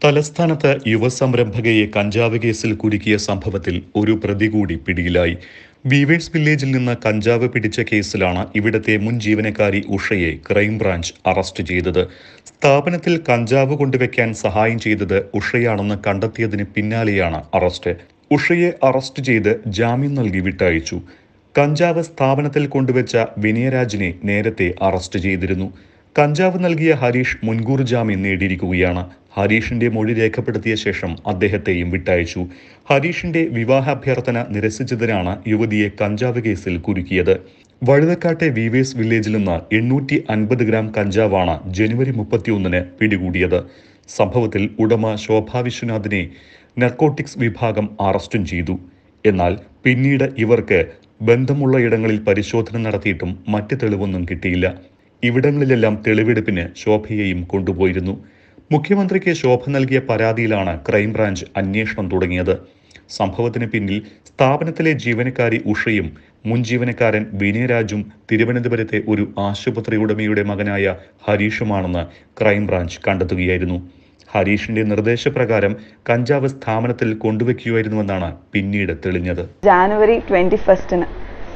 തലസ്ഥാനത്ത് യുവസംരംഭകയെ കഞ്ചാവ് കേസിൽ കുരുക്കിയ സംഭവത്തിൽ ഒരു പ്രതി കൂടി പിടിയിലായി. വീവേഴ്സ് വില്ലേജിൽ നിന്ന് കഞ്ചാവ് പിടിച്ച കേസിലാണ് ഇവിടത്തെ മുൻ ജീവനക്കാരി ഉഷയെ ക്രൈംബ്രാഞ്ച് അറസ്റ്റ് ചെയ്തത്. സ്ഥാപനത്തിൽ കഞ്ചാവ് കൊണ്ടുവയ്ക്കാൻ സഹായം ചെയ്തത് ഉഷയാണെന്ന് കണ്ടെത്തിയതിന് പിന്നാലെയാണ് അറസ്റ്റ്. ഉഷയെ അറസ്റ്റ് ചെയ്ത് ജാമ്യം നൽകി വിട്ടയച്ചു. കഞ്ചാവ് സ്ഥാപനത്തിൽ കൊണ്ടുവച്ച വിനയരാജിനെ നേരത്തെ അറസ്റ്റ് ചെയ്തിരുന്നു. കഞ്ചാവ് നൽകിയ ഹരീഷ് മുൻകൂർ ജാമ്യം നേടിയിരിക്കുകയാണ്. ഹരീഷിന്റെ മൊഴി രേഖപ്പെടുത്തിയ ശേഷം അദ്ദേഹത്തെയും വിട്ടയച്ചു. ഹരീഷിന്റെ വിവാഹാഭ്യർത്ഥന നിരസിച്ചതിനാണ് യുവതിയെ കഞ്ചാവ് കേസിൽ കുരുക്കിയത്. വഴുതക്കാട്ടെ വീവേഴ്സ് വില്ലേജിൽ നിന്ന് 850 ഗ്രാം കഞ്ചാവാണ് ജനുവരി 31-ന് പിടികൂടിയത്. സംഭവത്തിൽ ഉടമ ശോഭാ വിശ്വനാഥിനെ നർക്കോട്ടിക്സ് വിഭാഗം അറസ്റ്റും ചെയ്തു. എന്നാൽ പിന്നീട് ഇവർക്ക് ബന്ധമുള്ള ഇടങ്ങളിൽ പരിശോധന നടത്തിയിട്ടും മറ്റ് തെളിവൊന്നും കിട്ടിയില്ല. ഇവിടങ്ങളിലെല്ലാം തെളിവെടുപ്പിന് ശോഭയെയും കൊണ്ടുപോയിരുന്നു. മുഖ്യമന്ത്രിക്ക് ശോഭ നൽകിയ പരാതിയിലാണ് ക്രൈംബ്രാഞ്ച് അന്വേഷണം തുടങ്ങിയത്. സംഭവത്തിന് പിന്നിൽ സ്ഥാപനത്തിലെ ജീവനക്കാരി ഉഷയും മുൻ ജീവനക്കാരൻ വിനയരാജും തിരുവനന്തപുരത്തെ ഒരു ആശുപത്രി ഉടമയുടെ മകനായ ഹരീഷുമാണെന്ന് ക്രൈംബ്രാഞ്ച് കണ്ടെത്തുകയായിരുന്നു. ഹരീഷിന്റെ നിർദ്ദേശപ്രകാരം കഞ്ചാവ് സ്ഥാപനത്തിൽ കൊണ്ടുവയ്ക്കുകയായിരുന്നുവെന്നാണ് പിന്നീട് തെളിഞ്ഞത്. ജാനുവരി 21-ന്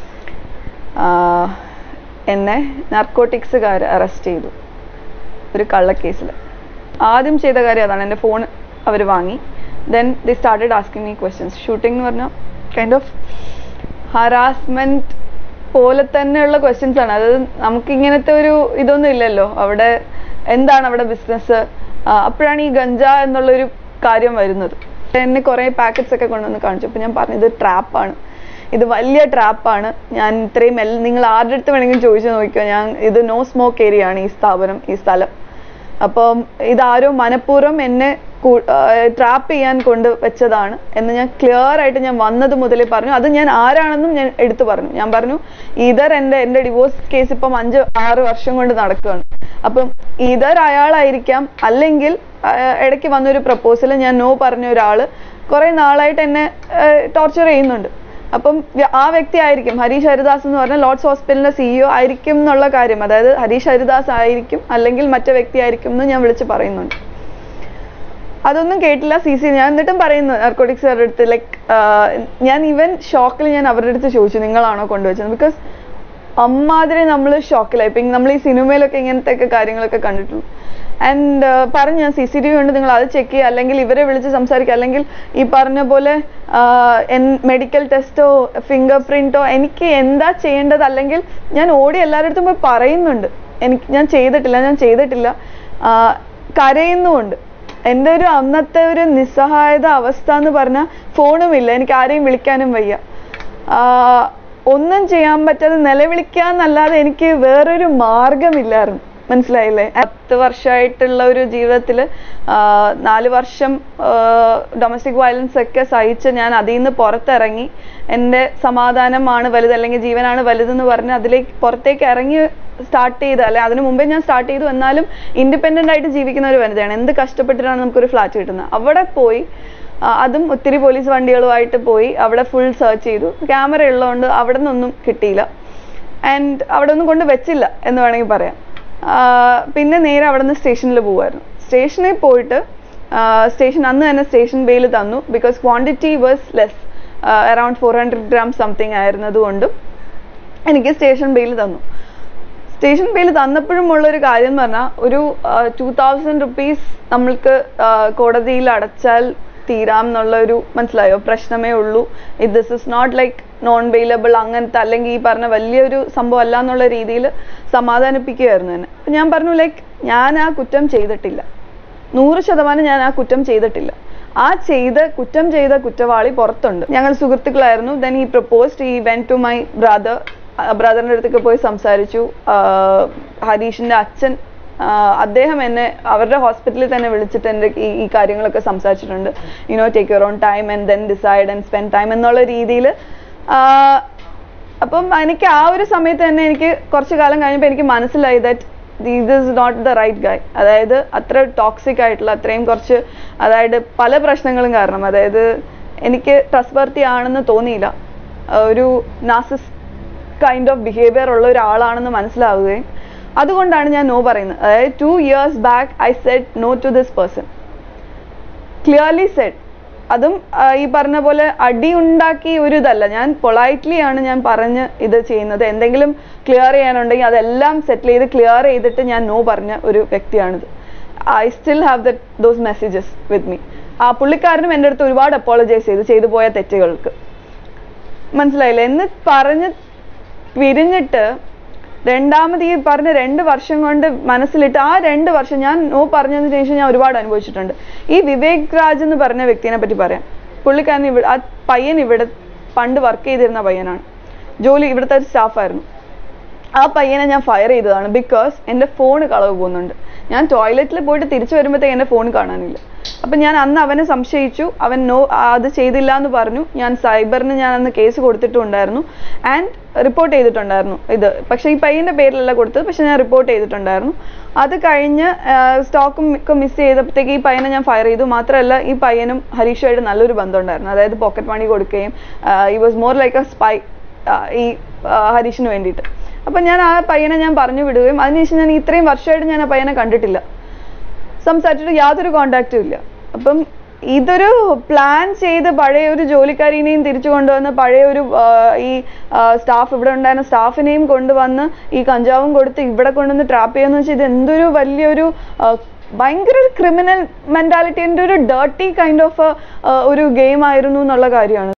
എന്നെ നർക്കോട്ടിക്സുകാർ അറസ്റ്റ് ചെയ്തു ഒരു കള്ളക്കേസിൽ. ആദ്യം ചെയ്ത കാര്യം അതാണ്. എൻ്റെ ഫോൺ അവർ വാങ്ങി. Then they started asking me questions. Shooting എന്ന് പറഞ്ഞാൽ കൈൻഡ് ഓഫ് ഹറാസ്മെൻറ്റ് പോലെ തന്നെയുള്ള ക്വസ്റ്റ്യൻസ് ആണ്. അതായത് നമുക്കിങ്ങനത്തെ ഒരു ഇതൊന്നും ഇല്ലല്ലോ. അവിടെ എന്താണ് അവിടെ ബിസിനസ്, അപ്പോഴാണ് ഈ ഗഞ്ച എന്നുള്ളൊരു കാര്യം വരുന്നത്. എന്നെ കുറേ പാക്കറ്റ്സ് ഒക്കെ കൊണ്ടുവന്ന് കാണിച്ചു. അപ്പോൾ ഞാൻ പറഞ്ഞു ഇത് ട്രാപ്പാണ്, ഇത് വലിയ ട്രാപ്പാണ്. ഞാൻ ഇത്രയും നിങ്ങൾ ആരുടെ അടുത്ത് വേണമെങ്കിലും ചോദിച്ചു നോക്കിയോ, ഇത് നോ സ്മോക്ക് ഏരിയ ആണ് ഈ സ്ഥാപനം, ഈ സ്ഥലം. അപ്പം ഇതാരോ മനഃപൂർവ്വം എന്നെ ട്രാപ്പ് ചെയ്യാൻ കൊണ്ടുവച്ചതാണ് എന്ന് ഞാൻ ക്ലിയർ ആയിട്ട് ഞാൻ വന്നത് മുതലേ പറഞ്ഞു. അത് ഞാൻ ആരാണെന്നും ഞാൻ എടുത്തു പറഞ്ഞു. ഞാൻ പറഞ്ഞു ഇതർ എൻ്റെ ഡിവോഴ്സ് കേസ് ഇപ്പം 5-6 വർഷം കൊണ്ട് നടക്കുകയാണ്. അപ്പം ഇതർ അയാളായിരിക്കാം, അല്ലെങ്കിൽ ഇടയ്ക്ക് വന്നൊരു പ്രപ്പോസൽ ഞാൻ നോ പറഞ്ഞ ഒരാൾ കുറേ നാളായിട്ട് എന്നെ ടോർച്ചർ ചെയ്യുന്നുണ്ട്. അപ്പം ആ വ്യക്തി ആയിരിക്കും ഹരീഷ് ഹരിദാസ് എന്ന് പറഞ്ഞാൽ ലോർഡ്സ് ഹോസ്പിറ്റലിന്റെ CEO ആയിരിക്കും എന്നുള്ള കാര്യം. അതായത് ഹരീഷ് ഹരിദാസ് ആയിരിക്കും, അല്ലെങ്കിൽ മറ്റേ വ്യക്തി ആയിരിക്കും എന്ന് ഞാൻ വിളിച്ച് പറയുന്നുണ്ട്. അതൊന്നും കേട്ടില്ല CC. ഞാൻ എന്നിട്ടും പറയുന്നു നർക്കോട്ടിക്സുകാരുടെ അടുത്ത്, ലൈക്ക് ഞാൻ ഈവൻ ഷോക്കിൽ ഞാൻ അവരുടെ അടുത്ത് ചോദിച്ചു നിങ്ങളാണോ കൊണ്ടുവച്ചത്. ബിക്കോസ് അമ്മാതിരി നമ്മൾ ഷോക്കിലായി. ഇപ്പം നമ്മൾ ഈ സിനിമയിലൊക്കെ ഇങ്ങനത്തെ ഒക്കെ കാര്യങ്ങളൊക്കെ കണ്ടിട്ടുണ്ട്. ആൻഡ് പറഞ്ഞു ഞാൻ CCTV ഉണ്ട്, നിങ്ങൾ അത് ചെക്ക് ചെയ്യുക, അല്ലെങ്കിൽ ഇവരെ വിളിച്ച് സംസാരിക്കുക, അല്ലെങ്കിൽ ഈ പറഞ്ഞ പോലെ മെഡിക്കൽ ടെസ്റ്റോ ഫിംഗർ പ്രിന്റോ എനിക്ക് എന്താ ചെയ്യേണ്ടത്. അല്ലെങ്കിൽ ഞാൻ ഓടി എല്ലാവരുടെ അടുത്തും പോയി പറയുന്നുണ്ട് ഞാൻ ചെയ്തിട്ടില്ല, കരയുന്നുമുണ്ട്. എൻ്റെ ഒരു അന്നത്തെ ഒരു നിസ്സഹായത അവസ്ഥ എന്ന് പറഞ്ഞാൽ ഫോണുമില്ല, എനിക്ക് ആരെയും വിളിക്കാനും വയ്യ, ഒന്നും ചെയ്യാൻ പറ്റാതെ നിലവിളിക്കാന്നല്ലാതെ എനിക്ക് വേറൊരു മാർഗമില്ലായിരുന്നു. മനസ്സിലായില്ലേ? 10 വർഷമായിട്ടുള്ള ഒരു ജീവിതത്തിൽ 4 വർഷം ഡൊമസ്റ്റിക് വയലൻസ് ഒക്കെ സഹിച്ച് ഞാൻ അതിൽ നിന്ന് പുറത്തിറങ്ങി എൻ്റെ സമാധാനമാണ് വലുത്, അല്ലെങ്കിൽ ജീവനാണ് വലുതെന്ന് പറഞ്ഞ് അതിലേക്ക് പുറത്തേക്ക് ഇറങ്ങി സ്റ്റാർട്ട് ചെയ്ത്, അല്ലെ അതിനു മുമ്പേ ഞാൻ സ്റ്റാർട്ട് ചെയ്തു, എന്നാലും ഇൻഡിപെൻഡൻ്റ് ആയിട്ട് ജീവിക്കുന്ന ഒരു വനിതയാണ്. എന്ത് കഷ്ടപ്പെട്ടിട്ടാണ് നമുക്കൊരു ഫ്ലാറ്റ് കിട്ടുന്നത്. അവിടെ പോയി, അതും ഒത്തിരി പോലീസ് വണ്ടികളുമായിട്ട് പോയി അവിടെ ഫുൾ സെർച്ച് ചെയ്തു. ക്യാമറ ഉള്ളതുകൊണ്ട് അവിടെ നിന്നൊന്നും കിട്ടിയില്ല. ആൻഡ് അവിടെ ഒന്നും കൊണ്ട് വെച്ചില്ല എന്ന് വേണമെങ്കിൽ പറയാം. പിന്നെ നേരെ അവിടെ നിന്ന് സ്റ്റേഷനിൽ പോകുമായിരുന്നു. സ്റ്റേഷനിൽ പോയിട്ട് സ്റ്റേഷൻ അന്ന് തന്നെ സ്റ്റേഷൻ ബെയിൽ തന്നു. Because quantity was less, around 400 gram something ആയിരുന്നതുകൊണ്ടും എനിക്ക് സ്റ്റേഷൻ ബെയിൽ തന്നു. സ്റ്റേഷൻ ബെയിൽ തന്നപ്പോഴും ഉള്ളൊരു കാര്യം എന്ന് പറഞ്ഞാൽ ഒരു 2000 rupees നമ്മൾക്ക് കോടതിയിൽ അടച്ചാൽ തീരാം എന്നുള്ള ഒരു, മനസ്സിലായോ, പ്രശ്നമേ ഉള്ളൂ. This is not like non bailable അങ്ങനത്തെ, അല്ലെങ്കിൽ ഈ പറഞ്ഞ വലിയൊരു സംഭവം അല്ല എന്നുള്ള രീതിയിൽ സമാധാനിപ്പിക്കുകയായിരുന്നു എന്നെ. അപ്പം ഞാൻ പറഞ്ഞു ലൈക്ക് ഞാൻ ആ കുറ്റം ചെയ്തിട്ടില്ല, 100% ഞാൻ ആ കുറ്റം ചെയ്തിട്ടില്ല. കുറ്റം ചെയ്ത കുറ്റവാളി പുറത്തുണ്ട്. ഞങ്ങൾ സുഹൃത്തുക്കളായിരുന്നു. Then he proposed, he went to my ബ്രദറിൻ്റെ അടുത്തേക്ക് പോയി സംസാരിച്ചു. ഹരീഷിൻ്റെ അച്ഛൻ, അദ്ദേഹം എന്നെ അവരുടെ ഹോസ്പിറ്റലിൽ തന്നെ വിളിച്ചിട്ട് എൻ്റെ ഈ കാര്യങ്ങളൊക്കെ സംസാരിച്ചിട്ടുണ്ട്. Take your own time and then decide and spend time എന്നുള്ള രീതിയിൽ. അപ്പം എനിക്ക് ആ ഒരു സമയത്ത് തന്നെ എനിക്ക് കുറച്ച് കാലം കഴിഞ്ഞപ്പോൾ എനിക്ക് മനസ്സിലായി that this is not the right guy. അതായത് അത്ര ടോക്സിക് ആയിട്ടുള്ള, അത്രയും കുറച്ച്, അതായത് പല പ്രശ്നങ്ങളും കാരണം, അതായത് എനിക്ക് ട്രസ്റ്റ് വർത്തി ആണെന്ന് തോന്നിയില്ല. ഒരു നാർസിസിസ്റ്റ് കൈൻഡ് ഓഫ് ബിഹേവിയർ ഉള്ള ഒരാളാണെന്ന് മനസ്സിലാവുകയും അതുകൊണ്ടാണ് ഞാൻ നോ പറയുന്നത്. അതായത് 2 years back I said no to this person. Clearly said. അതും ഈ പറഞ്ഞ പോലെ അടി ഉണ്ടാക്കി ഒരു ഇതല്ല, ഞാൻ പൊളൈറ്റ്ലി ആണ് ഞാൻ പറഞ്ഞ് ഇത് ചെയ്യുന്നത്. എന്തെങ്കിലും ക്ലിയർ ചെയ്യാനുണ്ടെങ്കിൽ അതെല്ലാം സെറ്റിൽ ചെയ്ത് ക്ലിയർ ചെയ്തിട്ട് ഞാൻ നോ പറഞ്ഞ ഒരു വ്യക്തിയാണിത്. I still have those messages with me. ആ പുള്ളിക്കാരനും എൻ്റെ അടുത്ത് ഒരുപാട് അപ്പോളജൈസ് ചെയ്തു പോയ തെറ്റുകൾക്ക്. മനസ്സിലായില്ലേ? എന്ന് പറഞ്ഞ് പിരിഞ്ഞിട്ട് രണ്ടാമത് ഈ പറഞ്ഞ 2 വർഷം കൊണ്ട് മനസ്സിലിട്ട് ആ 2 വർഷം ഞാൻ നോ പറഞ്ഞതിന് ശേഷം ഞാൻ ഒരുപാട് അനുഭവിച്ചിട്ടുണ്ട്. ഈ വിവേക് രാജ് എന്ന് പറഞ്ഞ വ്യക്തിനെ പറ്റി പറയാം. പുള്ളിക്കാരൻ ആ പയ്യൻ ഇവിടെ പണ്ട് വർക്ക് ചെയ്തിരുന്ന പയ്യനാണ്, ഇവിടുത്തെ സ്റ്റാഫായിരുന്നു. ആ പയ്യനെ ഞാൻ ഫയർ ചെയ്തതാണ് ബിക്കോസ് എൻ്റെ ഫോൺ കളവ് പോകുന്നുണ്ട്. ഞാൻ ടോയ്ലറ്റിൽ പോയിട്ട് തിരിച്ചു വരുമ്പോഴത്തേക്ക് എൻ്റെ ഫോൺ കാണാനില്ല. അപ്പം ഞാൻ അന്ന് അവനെ സംശയിച്ചു, അവൻ അത് ചെയ്തില്ല എന്ന് പറഞ്ഞു. ഞാൻ സൈബറിന് ഞാൻ അന്ന് കേസ് കൊടുത്തിട്ടുണ്ടായിരുന്നു ആൻഡ് റിപ്പോർട്ട് ചെയ്തിട്ടുണ്ടായിരുന്നു ഇത്. പക്ഷേ ഈ പയ്യൻ്റെ പേരിലല്ല കൊടുത്തത്, പക്ഷെ ഞാൻ റിപ്പോർട്ട് ചെയ്തിട്ടുണ്ടായിരുന്നു. അത് കഴിഞ്ഞ് സ്റ്റോക്കും ഒക്കെ മിസ് ചെയ്തപ്പോഴത്തേക്ക് ഈ പയ്യനെ ഞാൻ ഫയർ ചെയ്തു. മാത്രമല്ല ഈ പയ്യനും ഹരീഷുമായിട്ട് നല്ലൊരു ബന്ധമുണ്ടായിരുന്നു, അതായത് പോക്കറ്റ് മണി കൊടുക്കുകയും he was more like a spy ഈ ഹരീഷിന് വേണ്ടിയിട്ട്. അപ്പം ഞാൻ ആ പയ്യനെ ഞാൻ പറഞ്ഞു വിടുകയും അതിനുശേഷം ഞാൻ ഇത്രയും വർഷമായിട്ട് ഞാൻ ആ പയ്യനെ കണ്ടിട്ടില്ല, സംസാരിച്ചിട്ട് യാതൊരു കോണ്ടാക്റ്റും ഇല്ല. അപ്പം ഇതൊരു പ്ലാൻ ചെയ്ത് പഴയ ഒരു ജോലിക്കാരിനെയും തിരിച്ചു കൊണ്ടുവന്ന് പഴയ ഒരു ഈ സ്റ്റാഫ് ഇവിടെ ഉണ്ടായിരുന്ന സ്റ്റാഫിനെയും കൊണ്ടുവന്ന് ഈ കഞ്ചാവും കൊടുത്ത് ഇവിടെ കൊണ്ടുവന്ന് ട്രാപ്പ് ചെയ്യുമെന്ന് വെച്ചാൽ ഇത് എന്തൊരു വലിയൊരു ഭയങ്കര ഒരു ക്രിമിനൽ മെന്റാലിറ്റിൻ്റെ ഒരു ഡേർട്ടി കൈൻഡ് ഓഫ് ഒരു ഗെയിം ആയിരുന്നു എന്നുള്ള കാര്യമാണ്.